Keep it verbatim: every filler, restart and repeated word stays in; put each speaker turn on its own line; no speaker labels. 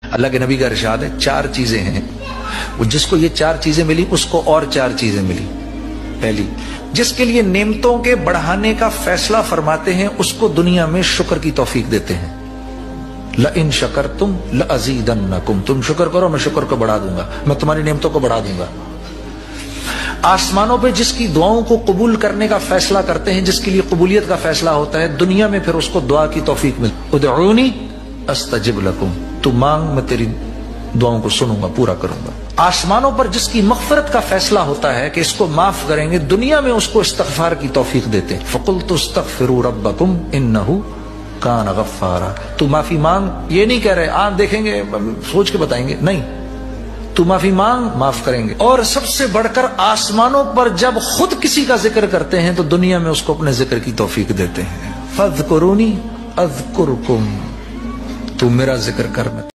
अल्लाह के नबी का इरशाद है, चार चीजें हैं वो जिसको ये चार चीजें मिली उसको और चार चीजें मिली। पहली, जिसके लिए नेमतों के बढ़ाने का फैसला फरमाते हैं उसको दुनिया में शुक्र की तौफीक देते हैं। ल इन शकर तुम ल अजीदन्नकुम, तुम शुक्र करो मैं शुक्र को बढ़ा दूंगा, मैं तुम्हारी नेमतों को बढ़ा दूंगा। आसमानों पे जिसकी दुआओं को कबूल करने का फैसला करते हैं, जिसके लिए कबूलियत का फैसला होता है, दुनिया में फिर उसको दुआ की तौफीक मिलती। उदऊनी अस्तजिब लकुम, तू मांग मैं तेरी दुआओं को सुनूंगा, पूरा करूंगा। आसमानों पर जिसकी मग़फ़िरत का फैसला होता है कि इसको माफ करेंगे, दुनिया में उसको इस्तग़फ़ार की तौफीक देते हैं। फ़क़ुल्तु अस्तग़फ़िरू रब्बकुम इन्नहु कान गफ़्फ़ारा, तू माफी मांग, ये नहीं कह रहे आप देखेंगे सोच के बताएंगे, नहीं, तू माफी मांग माफ करेंगे। और सबसे बढ़कर आसमानों पर जब खुद किसी का जिक्र करते हैं तो दुनिया में उसको अपने जिक्र की तौफीक देते हैं। फ़ज़्कुरूनी अज़्कुरुकुम, तू मेरा जिक्र कर मैं